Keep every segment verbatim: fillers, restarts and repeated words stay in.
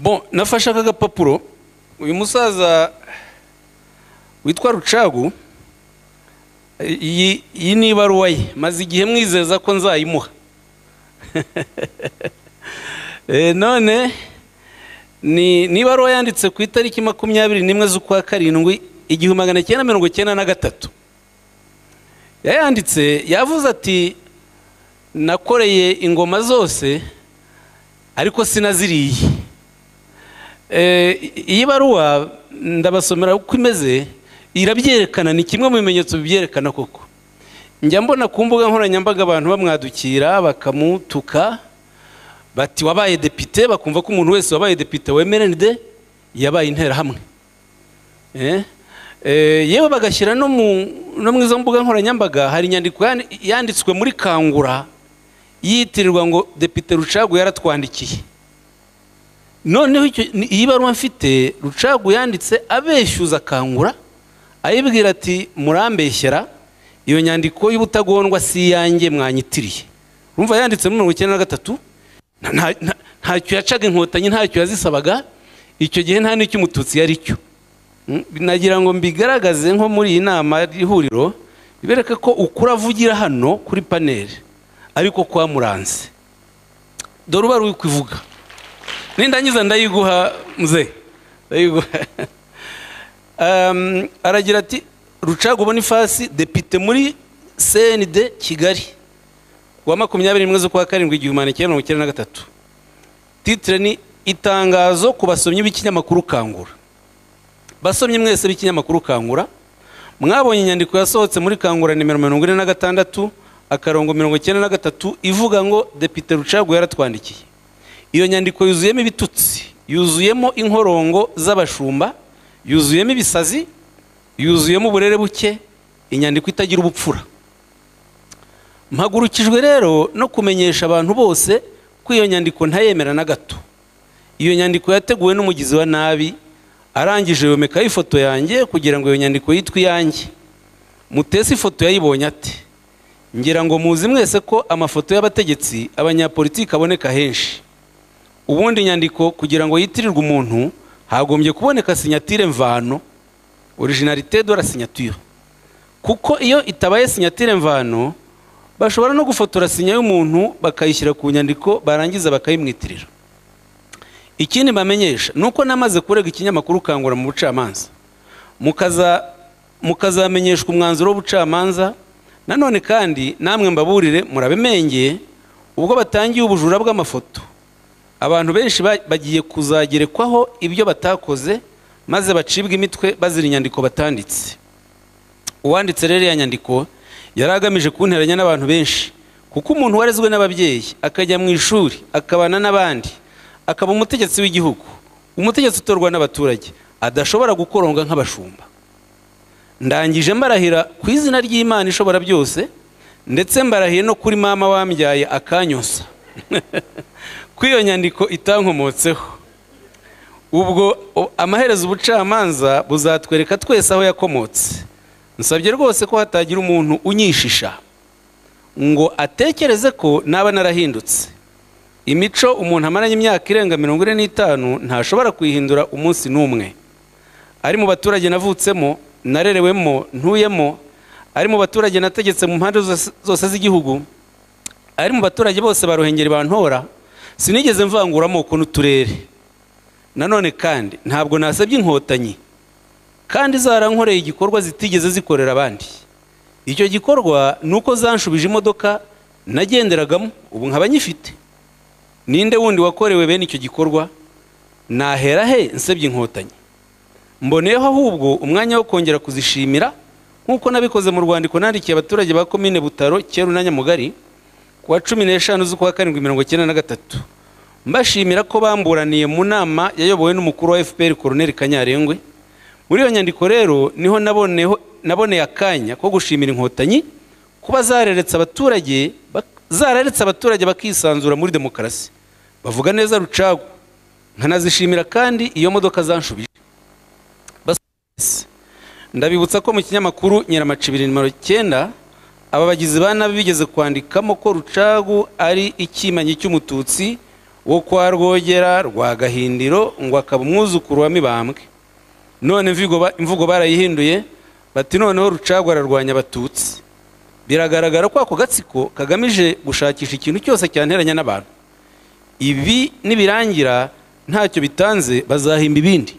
bon nafashe aka gapapuro uyu musaza witwa Rucagu iyi iyi ni ibaruwa ye maze igihe mwizeza ko nzayimuha eh none ni ni ibaruwa yanditse ku itariki makumyabiri n'imwe z'ukwa karindwi igihumbi magana cyenda mirongo cyenda na gatatu. Yayanditse yavuze ati nakoreye ingoma zose ariko sinaziriye. Eh iyi baruwa ndabasomera uko imeze irabyerekana, ni kimwe mu bimenyetso bibyerekana koko. Njya mbona ku mbuga nkoranyambaga abantu bamwadukira bakamutuka bati wabaye depite, bakumva ko umuntu wese wabaye depite wemerenide yabaye intera hamwe. Eh eh yewe bagashyira no mu no mwizo mbuga nkoranyambaga hari inyandiko yanditswe muri Kangura yitirirwa ngo depite Rucagu yaratwandikiye. Noneho iyi baruwa mfite Rucagu yanditse abeshyuza Kangura ayibwira ati murambeshyera, iyo nyandiko y'ubutagondwa si yanjye mwanyitiriye. Urumva yanditse mu mirongo icyenda na gatatu, ntacyo yacaga inkotanyi, ntacyo yazisabaga, icyo gihe nta n'icyo umututsi yari cyo. Nagira ngo mbigaragaze nko muri iyi nama y'ihuriro bibereka ko ukura avugira hano kuri paneli ariko kwa muranze. Dore uba uri kwivuga nindangiza ndayiguha mzee ndayiguha. Um, aragira ati Rucagu Boniface depite muri C N D Kigali wa makumyabiri n'imwe z'ukwa karindwi igihumbi magana cyenda mirongo icyenda na gatatu. Titre ni itangazo ku basomyi b'ikinyamakuru Kangura. Basomye mwese b'ikinyamakuru Kangura, mwabonye inyandiko yasohotse muri Kangura nimero mirongo ine na gatandatu akarongo mirongo icyenda na gatatu ivuga ngo depite Rucagu yaratwandikiye. Iyo nyandiko yuzuyemo ibitutsi, yuzuyemo inkorongo z'abashumba, yuzuyemo ibisazi, yuzuyemo uburere buke, inyandiko itagira ubupfura. Mpagurukijwe rero no kumenyesha abantu bose ko iyo nyandiko ntayemera na gato. Iyo nyandiko yateguwe n'umugizi wa nabi, arangije yomekaho ifoto yanjye kugira ngo iyo nyandiko yitwe iyanjye. Mutesi ifoto yayibonye ati ngira ngo muzi mwese ko amafoto y'abategetsi abanyapolitiki aboneka henshi. Ubundi inyandiko kugira ngo yitirirwe umuntu hagombye kuboneka sinyatire mvano, originalité de la signature. Kuko iyo itabaye sinyatire mvano bashobora no gufotora sinya y'umuntu bakayishyira ku nyandiko barangiza bakayimwitirira. Ikindi bamenyesha nuko namaze kurega ikinyamakuru Kangura mu bucamanza, mukaza mukazamenyeshwa umwanzuro w'ubucamanza. Nanone kandi namwe mbaburire murabemengeye ubwo batangiye ubujura bw'amafoto. Abantu benshi bagiye kuzagerekwaho ibyo batakoze maze bacibwa imitwe bazira inyandiko batanditse. Uwanditse rero ya nyandiko yaragamije kunteranya n'abantu benshi, kuko umuntu warezwe n'ababyeyi akajya mu ishuri akabana n'abandi akaba umutegetsi w'igihugu, umutegetsi utorwa n'abaturage, adashobora gukoronga nk'abashumba. Ndangije mbarahira ku izina ry'Imana ishobora byose, ndetse mbarahiye no kuri mama wambyaye akanyosa ko iyo nyandiko itankomotseho. Ubwo amaherezo ubucamanza buzatwereka twese aho yakomotse. Nsabye rwose ko hatagira umuntu unyishisha ngo atekereze ko naba narahindutse. Imico umuntu amaranye imyaka irenga mirongo ine n'itanu ntashobora kuyihindura umunsi n'umwe. Ari mu baturage navutsemo, narerewemo, ntuyemo, ari mu baturage nategetse mu mpande zose z'igihugu, ari mu baturage bose baruhengeri bantora, sinigeze mvangura amoko n'uturere. Nanone kandi ntabwo nasabye inkotanyi kandi zarankoreye igikorwa zitigeze zikorera abandi. Icyo gikorwa nuko zanshubije imodoka nagenderagamo, ubu nkaba nyifite. Ninde wundi wakorewe bene icyo gikorwa? Nahera he nsebye inkotanyi? Mboneyeho ahubwo umwanya wo kongera kuzishimira nkuko nabikoze mu rwandiko nandikiye abaturage ba komine Butaro, Cyeru na Nyamugari kuwa cumi n'eshanu z'ukwa karindwi mirongo icyenda na gatatu, mbashimira ko bamburaniye mu nama yayobowe n'umukuru wa F P R Colonel Kanyarengwe. Muri iyo nyandiko rero niho naboneho naboneye akanya ko gushimira inkotanyi kuba zareretse abaturage zararetse abaturage bakisanzura muri demokarasi, bavuga neza Rucagu. Nkanazishimira kandi iyo modoka zanshubije. Ndabibutsa ko mu kinyamakuru Nyiramacibiri nimero cyenda aba bagizi ba nabi bigeze kwandikamo ko Rucagu ari ikimanyi cy'umututsi wo kwa Rwogera rwa Gahindiro ngo akaba umwuzukuru wa Mibambwe. None imvugo barayihinduye bati noneho Rucagwa ararwanya Abatutsi. Biragaragara ko ako gatsiko kagamije gushakisha ikintu cyose cyanteranya n'abantu. Ibi nibirangira ntacyo bitanze bazahimba ibindi.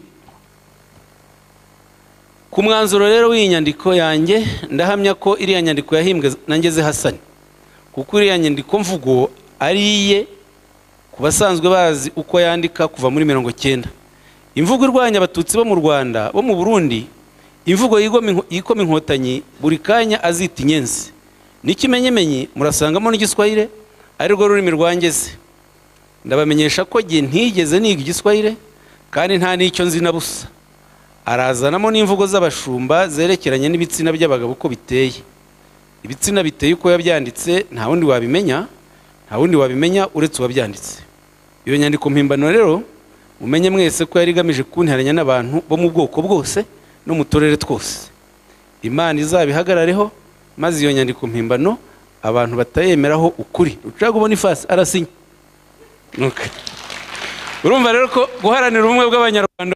Ku mwanzuro rero w'inyandiko yanjye ndahamya ko iriya nyandiko yahimbwe nangeze Hasani, kuko iriya nyandiko mvugo ariye ku basanzwe bazi uko yandika kuva muri mirongo cyenda. Imvugo irwanya Abatutsi bo mu Rwanda bo mu Burundi, imvugo yikoma inkotanyi buri kanya azita inyenzi. N'ikimenyemenyi murasangamo n'Igiswahili ari rwo rurimi rwangeze. Ndabamenyesha ko gihe ntigeze niga Igiswahili kandi nta n'icyo nzi na busa. Arazanamo n'imvugo z'abashumba zerekeranye n'ibitsina by'abagabo uko biteye. Ibitsina biteye uko yabyanditse nta wundi wabimenya, nta wundi wabimenya uretse uwabyanditse. Iyo nyandiko mpimbano rero umenye mwese ko yari igamije kunteranya n'abantu bo mu bwoko bwose no mu turere twose. Imana izabihagarareho maze iyo nyandiko mpimbano abantu batayemeraho ukuri. Rucagwa Boniface arasinya. Okay. Urumva rero ko guharanira ubumwe bw'Abanyarwanda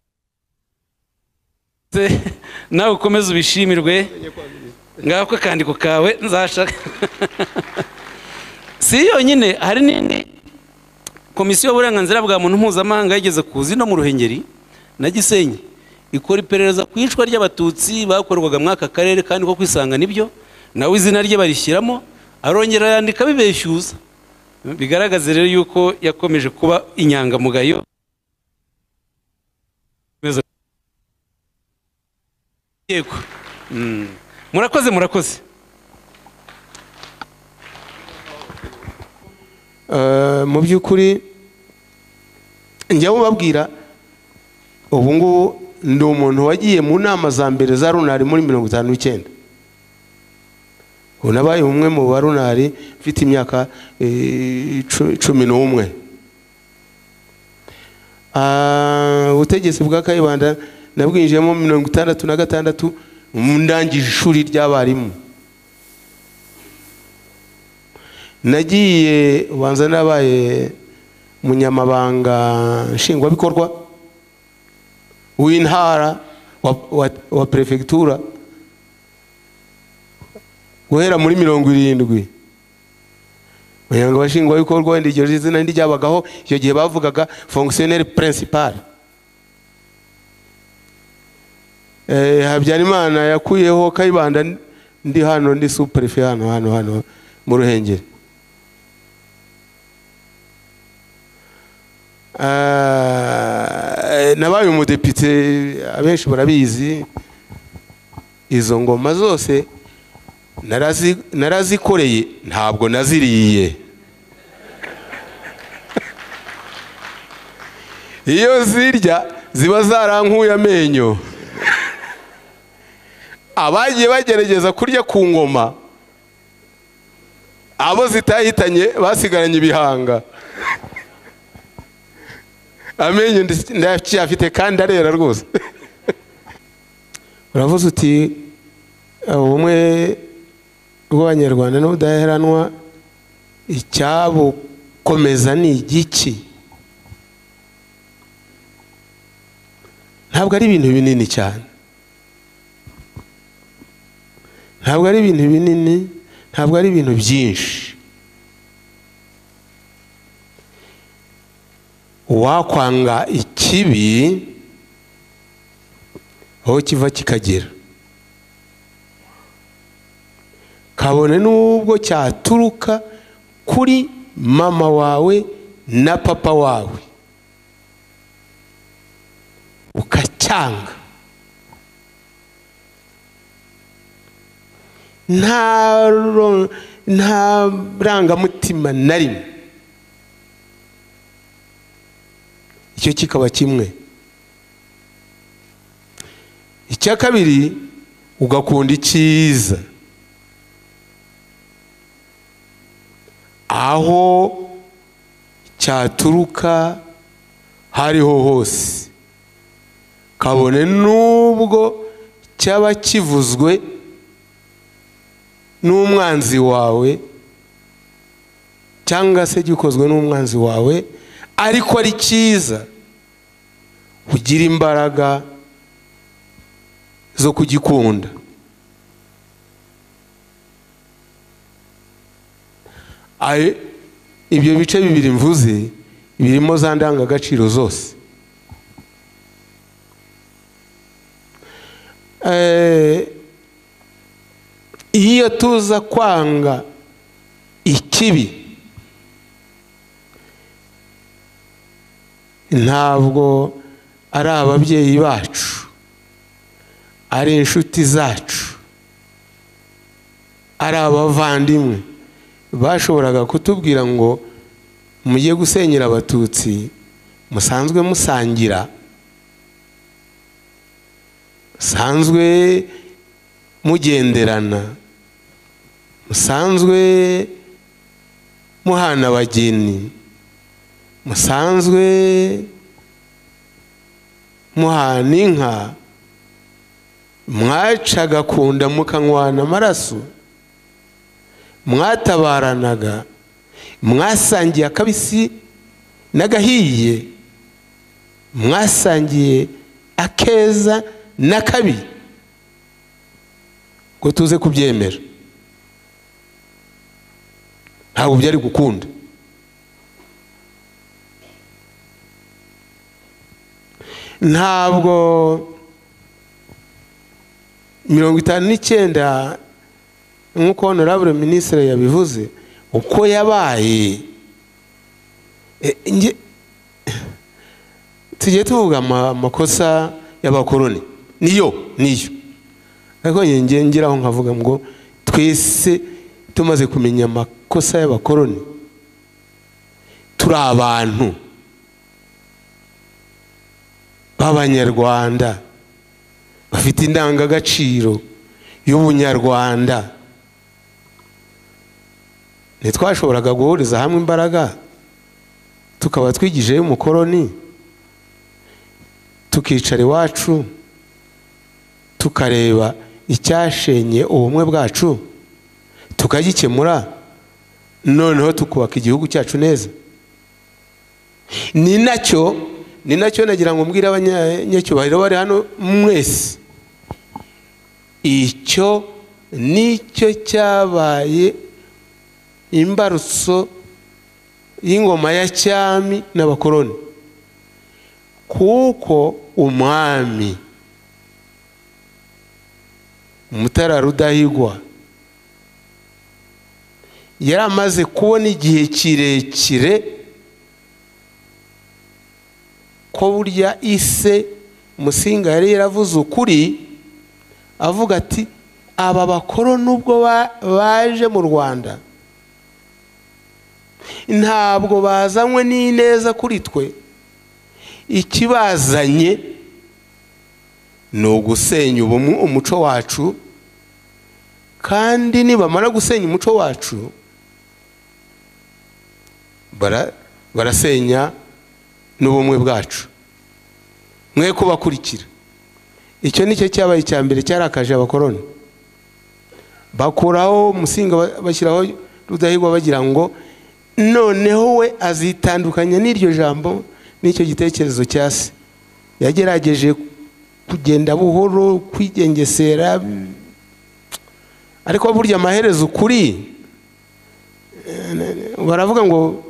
nawe ukomeze ubishimirwe ngako kandiko kawe nzashaka. Si yonyine, hari n'indi komisiyo y'uburenganzira bwa muntu mpuzamahanga yigeze kuzi no mu Ruhengeri na Gisenyi ikora iperereza ku icwa ry'Abatutsi bakorwaga mwaka karere kandi ko kwisanga nibyo nawe izina rye barishyiramo arongera yandika bibeshyuza. Bigaragaza rero yuko yakomeje kuba inyangamugayo. Yego. Mm. Murakoze murakoze. Uh, mu by'ukuri njya mubabwira ubu ngubu ndi umuntu wagiye mu nama za mbere za runari muri mirongo itanu n'icyenda. Unabaye umwe mu barunari mfite imyaka cumi n'umwe. Ubutegetsi bwa Kayibanda nabwinjiyemo mirongo itandatu na gatandatu ndangije ishuri ry'abarimu. Nagiye ubanza nabaye munyamabanga nshingwabikorwa w'intara wa, wa, wa prefectura guhera muri mirongo irindwi. Munyanga bashingwabikorwa ndi iryo zina ndi ryabagaho icyo gihe bavugaga fonctionnaire principal. Eh Habyarimana yakuyeho Kayibanda ndi hano ndi sous-prefet hano hano hano mu Ruhengeri. Uh, nabaye umudepite abenshi barabizi. Izo ngoma zose narazi narazikoreye ntabwo naziriye. Iyo zirya ziba zarankuye amenyo. Abagiye bagerageza kurya ku ngoma abo zitahitanye basigaranye ibihanga. Amenyo ndacyafite kandi arera rwose. Uravuze uti ubumwe bw'Abanyarwanda n'ubudaheranwa icyabukomeza ni igiki? Ntabwo ari ibintu binini cyane. Ntabwo ari ibintu binini, ntabwo ari ibintu byinshi. Wakwanga ikibi aho kiva kikagera, kabone nubwo cyaturuka kuri mama wawe na papa wawe ukacyanga, nta nta rangamutima na rimwe. Icyo kikaba kimwe. Icya kabiri ugakunda icyiza aho cyaturuka hariho hose, kabone nubwo cyaba kivuzwe n'umwanzi wawe cyangwa se gikozwe n'umwanzi wawe, ariko ari cyiza ugira imbaraga zo kugikunda. Aye, ibyo bice bibiri mvuze birimo za ndangagaciro zose. Eh, iyo tuza kwanga ikibi ntabwo ari ababyeyi bacu, ari inshuti zacu, ari abavandimwe bashoboraga kutubwira ngo mujye gusenyera abatutsi musanzwe musangira, musanzwe mugenderana, musanzwe muhana abageni, musanzwe muhana inka, mwacaga ku nda mukanywana amaraso, mwatabaranaga, mwasangiye akabisi n'agahiye, mwasangiye akeza n'akabi, ngo tuze kubyemera ntabwo byari gukunda. Ntabwo mirongo itanu n'icyenda nk'uko honorable ministre yabivuze uko yabaye, tujye tuvuga amakosa y'abakoloni niyo niyo, ariko ngiye ngiraho nkavuga ngo twese tumaze kumenya amakosa y'abakoloni turi abantu b'Abanyarwanda bafite indangagaciro y'ubunyarwanda. Ntitwashoboraga guhuriza hamwe imbaraga tukaba twigijeyo umukoloni, tukicara iwacu tukareba icyashenye ubumwe bwacu tukagikemura, noneho tukubaka igihugu cyacu neza. Ni nacyo ni nacyo nagira ngo mbwire abanyacyubahiro bari hano mwese, icyo nicyo cyabaye imbarutso y'ingoma ya cyami n'abakoloni, kuko umwami Mutara Rudahigwa yari amaze kubona igihe kirekire ko burya ise Musinga yari yaravuze ukuri, avuga ati aba bakoloni nubwo baje mu Rwanda ntabwo bazanywe n'ineza kuri twe, ikibazanye ni ugusenya umuco wacu, kandi nibamara gusenya umuco wacu barasenya n'ubumwe bwacu, mwe kubakurikira. Icyo nicyo cyabaye icya mbere cyarakaje abakoloni, bakuraho Musinga bashyiraho Rudahigwa bagira ngo noneho we azitandukanya n'iryo jambo n'icyo gitekerezo cya se. Yagerageje kugenda buhoro kwigengesera, ariko burya amaherezo ukuri baravuga ngo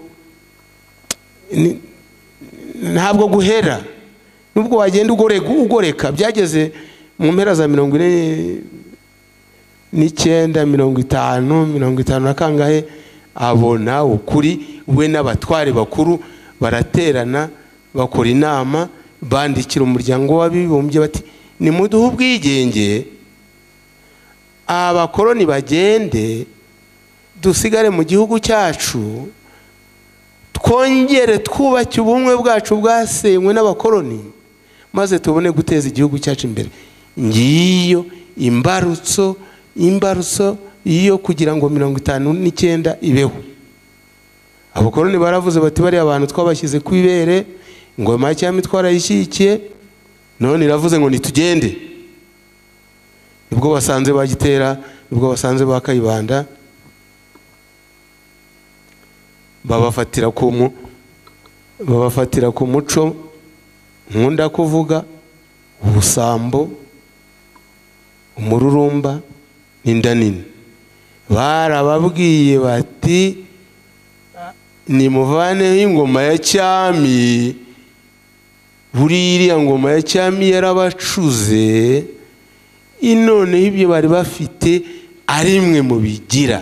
ntabwo guhera, nubwo wagenda ugoreka. Byageze mu mpera za mirongo ine n'icyenda mirongo itanu mirongo itanu na kangahe abona ukuri, we n'abatware bakuru baraterana bakora inama, bandikira umuryango w'abibumbye bati nimuduhe ubwigenge, abakoloni bagende, dusigare mu gihugu cyacu, twongere twubake ubumwe bwacu bwasenywe n'abakoloni, maze tubone guteza igihugu cyacu imbere. Ngiyo imbarutso imbarutso iyo kugira ngo mirongo itanu n'icyenda ibeho. Abakoloni baravuze bati bari abantu twabashyize ku ibere, ingoma ya cyami twarayishyikiye, none iravuze ngo nitugende. Nibwo basanze bagitera, nibwo basanze bakayibanda, babafatira ku babafatira ku muco nkunda kuvuga: ubusambo, umururumba n'inda nini. Barababwiye bati nimuvaneho ingoma ya cyami, buriya iriya ngoma ya cyami yarabacuze, inone ibyo bari bafite ari mwe mu bigira: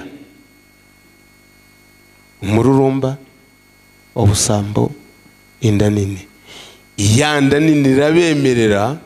umururumba, ubusambo, inda nini. Iya nda nini irabemerera,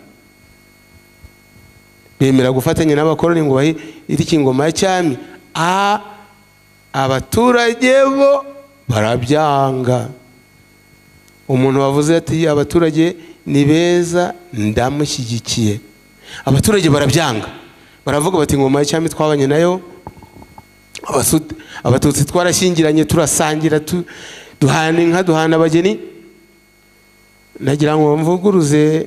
bemera gufatanya n'abakoroni ngo bahe iri ingoma ya cyami. a abaturage bo barabyanga. Umuntu wavuze ati abaturage ni beza ndamushyigikiye, abaturage barabyanga, baravuga bati ingoma ya cyami twabanye nayo, abatutsi twarashyingiranye turasangira duhana inka duhana abageni. Nagira ngo mvuguruze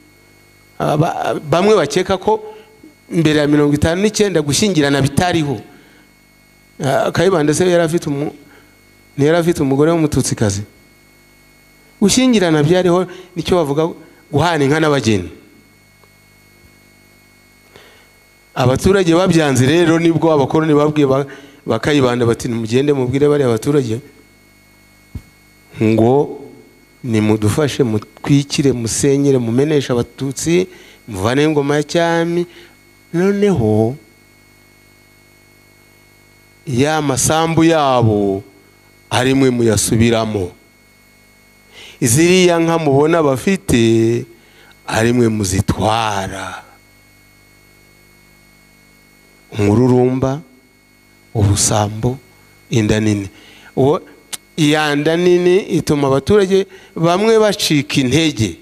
bamwe bakeka ko mbere ya mirongo itanu n'icyenda gushyingirana bitariho. Kayibanda se yari afite umu ni yari afite umugore w'umututsikazi? Gushyingirana byariho, nicyo bavuga guhana inka n'abageni. Abaturage babyanze rero nibwo abakoroni babwiye bakayibanda bati mugende mubwire bari abaturage ngo nimudufashe mutwikire musenyere mumenesha abatutsi muvane ingoma ya cyami, noneho ya masambu yabo ari mwe muyasubiramo, iziriya nka mubona bafite ari mwe muzitwara. Umururumba, ubusambo, inda nini. Uwo iya nda nini ituma abaturage bamwe bacika intege,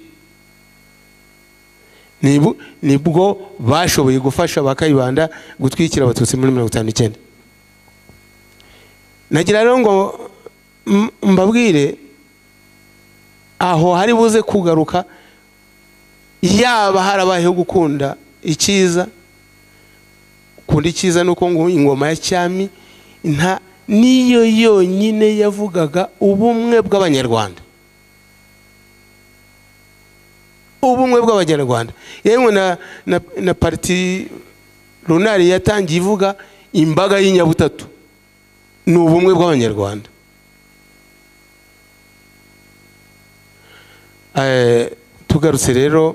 nibwo bashoboye gufasha bakayibanda gutwikira abatutsi muri mirongo itanu n'icyenda. Nagira rero ngo mbabwire aho hari buze kugaruka, yaba harabayeho gukunda icyiza. Kunda icyiza nuko ngo ingoma ya cyami nta niyo yonyine yavugaga ubumwe bw'abanyarwanda, ubumwe bw'abanyarwanda. Yewe na, na, na parti runari yatangiye ivuga imbaga y'inyabutatu, ni ubumwe bw'abanyarwanda. Eh, tugarutse rero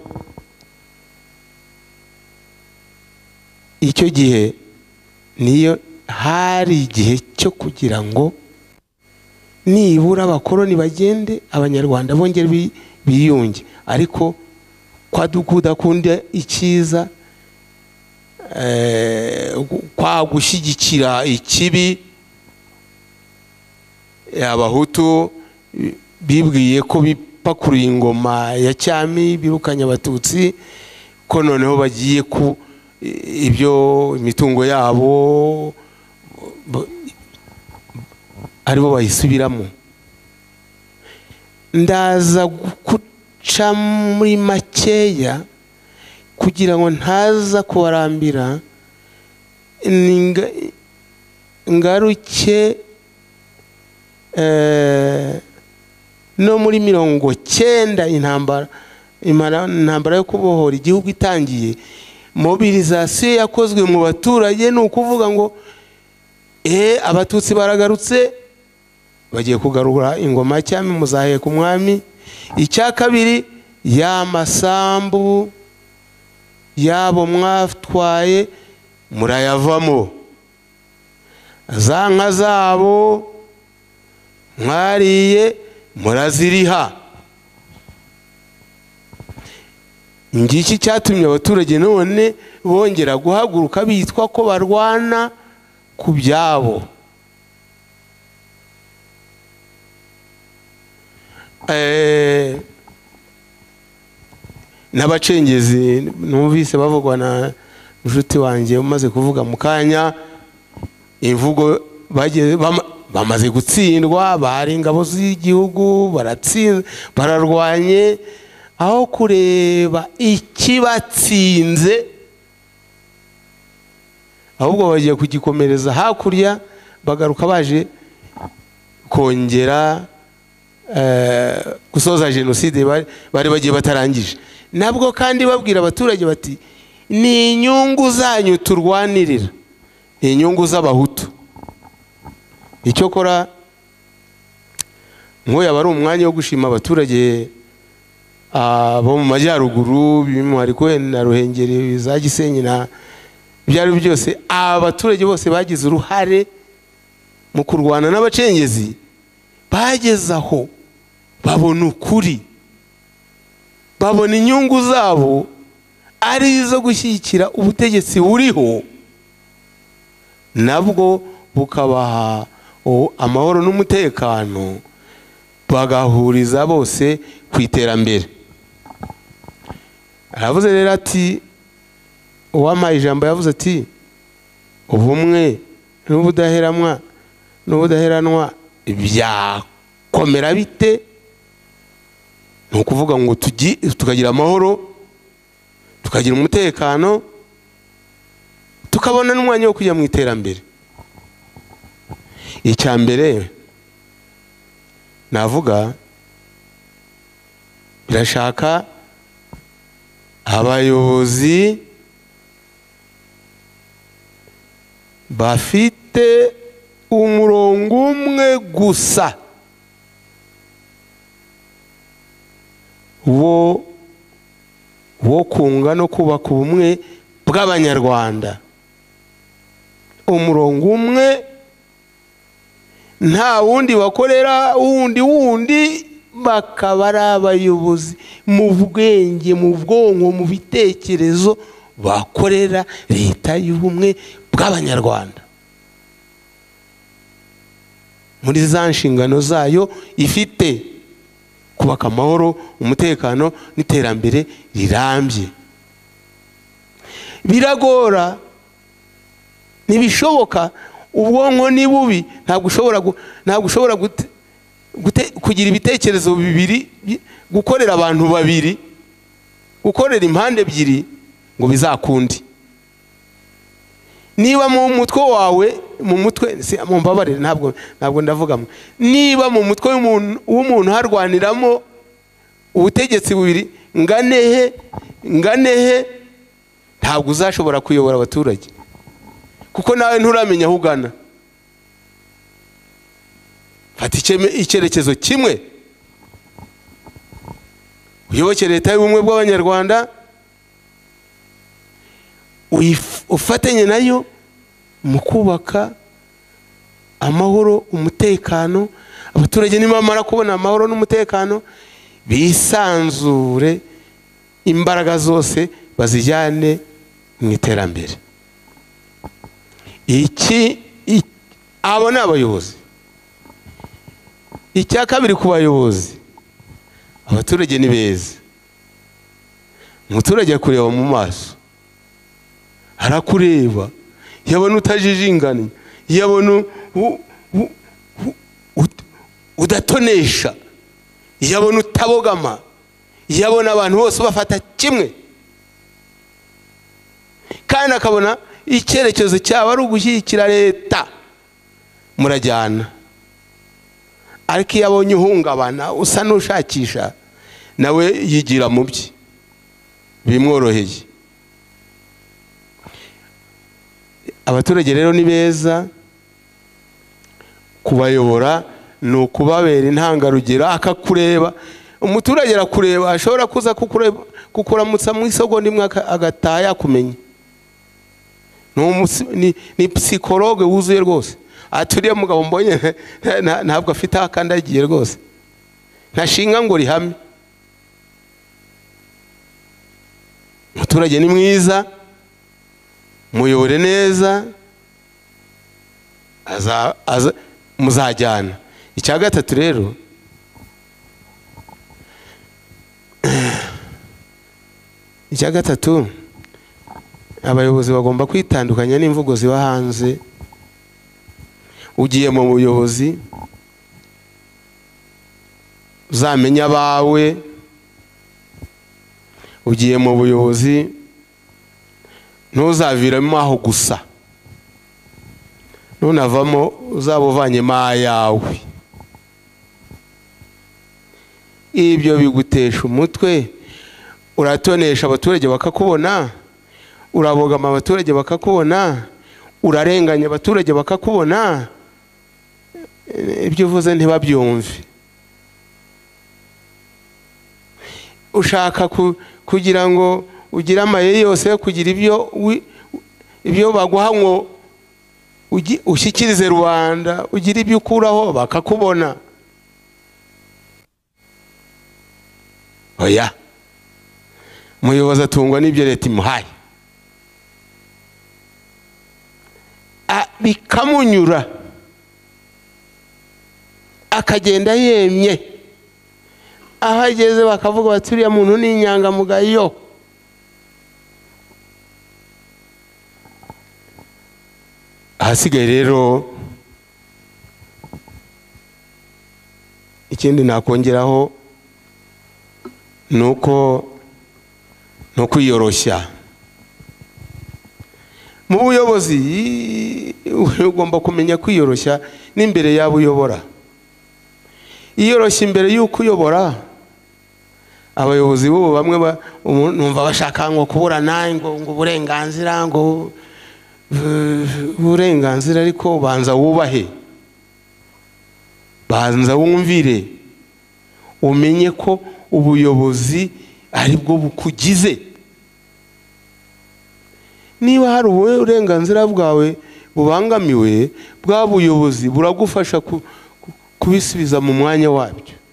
icyo gihe niyo hari igihe cyo kugira ngo nibura abakoroni bagende, abanyarwanda bongere biyunge. Ariko kwa kudakunda icyiza, eh, kwa gushyigikira ikibi, abahutu bibwiye ko bipakuruye ingoma ya cyami, birukanye abatutsi, ko noneho bagiye ku ibyo imitungo yabo aribo bayisubiramo. Ndaza guca muri makeya kugira ngo ntaza kubarambira, ngaruke eh, no muri mirongo cyenda intambara intambara yo kubohora igihugu itangiye. Mobilisation yakozwe mu baturage, ni ukuvuga ngo eh abatutsi baragarutse, bagiye kugarura ingoma cyami, muzahe ku mwami. Icya kabiri, ya masambu yabo mwatwaye murayavamo, za nka zabo mwariye muraziriha. Ngiki cyatumye abaturage none bongera guhaguruka bitwa ko barwana ku byabo. Eh, n'abacengezi numvise bavugwa na inshuti wanjye umaze kuvuga mu kanya, imvugo bagiye bamaze gutsindwa, bari ingabo z'igihugu baratsinze bararwanye, aho kureba ikibatsinze ahubwo bagiye kugikomereza hakurya, bagaruka baje kongera gusoza jenoside bari bagiye batarangije. Nabwo kandi babwira abaturage bati ni inyungu zanyu turwanirira, ni inyungu z'abahutu. Icyo kora nk'uyu aba ari umwanya wo gushima abaturage bo mu majyaruguru by'umwihariko na Ruhengeri, za Gisenyi na byari byose. Abaturage bose bagize uruhare mu kurwana n'abacengezi, bageze aho babona ukuri, babona inyungu zabo ari izo gushyigikira ubutegetsi buriho, nabwo bukabaha amahoro n'umutekano, bagahuriza bose ku iterambere. Aravuze rero ati, uwampaye ijambo yavuze ati ubumwe n'ubudaheranwa n'ubudaheranwa byakomera bite? Ni ukuvuga ngo tukagira amahoro, tukagira umutekano, tukabona n'umwanya wo kujya mu iterambere. Icya mbere navuga, birashaka abayobozi bafite umurongo umwe gusa wo wo kunga no kubaka ubumwe bw'Abanyarwanda. Umurongo umwe, nta wundi bakorera wundi wundi, bakaba ari abayobozi mu bwenge, mu bwonko, mu bitekerezo, bakorera leta y'ubumwe bw'Abanyarwanda muri za nshingano zayo ifite kubaka amahoro, umutekano n'iterambere rirambye. Biragora, ntibishoboka. Ubwonko ni bubi, ntabwo ushobora ntabwo ushobora kugira ibitekerezo bibiri, gukorera abantu babiri, gukorera impande ebyiri ngo bizakundi. Niba mu mutwe wawe, mu mutwe mu mbabarire ntabwo ntabwo ndavuga, niba mu mutwe w'umuntu harwaniramo ubutegetsi bubiri, nganehe nganehe, ntabwo uzashobora kuyobora abaturage, kuko nawe nturamenya aho ugana. Fata icyerekezo kimwe, uyoboke leta y'ubumwe bw'Abanyarwanda, ufatanye nayo mu kubaka amahoro, umutekano. Abaturage nibamara kubona amahoro n'umutekano, bisanzure, imbaraga zose bazijyane mu iterambere. Iki abo ni abayobozi. Icya kabiri ku bayobozi, abaturage ni beza. Umuturage akureba mu maso, arakureba, yabona utajijinganye, yabona udatonesha, yabona utabogama, yabona abantu bose bafata kimwe, kandi akabona icyerekezo cyabo ari ugushyigikira leta, murajyana. Ariko iyo abonye uhungabana, usa n'ushakisha, nawe yigira mu bye, bimworoheye. Abaturage rero ni beza, kubayobora ni ukubabera intangarugero, akakureba. Umuturage arakureba, ashobora kuza kukuramutsa mu isegonda imwe agataha yakumenya. Ni psikologe wuzuye rwose. Aturiye mugabo mbonye ntabwo afite akandagiye rwose, ntashinga ngo rihame. Umuturage ni mwiza, muyobore neza, muzajyana. Icya gatatu rero, icya gatatu abayobozi bagomba kwitandukanya n'imvugo ziba hanze. Ugiye mu buyobozi, uzamenya abawe. Ugiye mu buyobozi, ntuzaviramo aho gusa, nunavamo uzaba uvanyemo ayawe. ibyo bigutesha umutwe, uratonesha abaturage bakakubona, urabogama abaturage bakakubona, urarenganya abaturage bakakubona, ibyo uvuze ntibabyumve. Ushaka kugira ngo ugire amayeri yose yo kugira ibyo ibyo baguha ngo ushyikirize rubanda, ugira ibyo ukuraho bakakubona. Oya, umuyobozi atungwa n'ibyo leta imuhaye, bikamunyura akagenda yemye, aho ageze bakavuga bati uriya muntu ni inyangamugayo. Ahasigaye rero ikindi nakongeraho nuko no kwiyoroshya mu buyobozi. Ugomba kumenya kwiyoroshya n'imbere yabo uyobora. Iyoroshya imbere y'uko uyobora. Abayobozi bo bamwe numva bashaka ngo kuburana ngo ngo uburenganzira ngo uburenganzira, ariko banza wubahe, banza wumvire, umenye ko ubuyobozi ari bwo bukugize. Niba hari uburenganzira bwawe bubangamiwe, bwa buyobozi buragufasha kubisubiza mu mwanya wabyo.